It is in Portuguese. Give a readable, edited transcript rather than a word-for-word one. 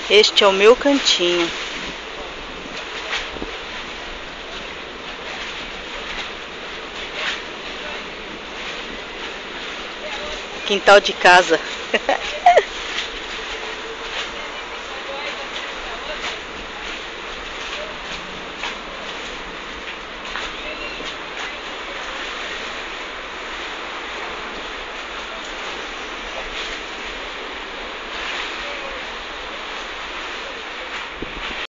Este é o meu cantinho. Quintal de casa.